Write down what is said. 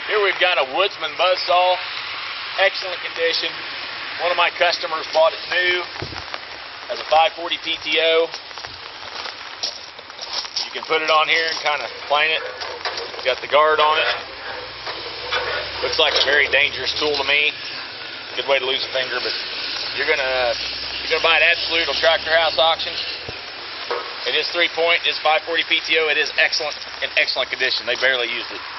Here we've got a WOODSMAN buzzsaw, excellent condition. One of my customers bought it new as a 540 PTO. You can put it on here and kind of plane it. Got the guard on it. Looks like a very dangerous tool to me. Good way to lose a finger, but you're gonna buy it absolute on Tractor House auction. It is 3-point, it is 540 PTO. It is excellent, in excellent condition. They barely used it.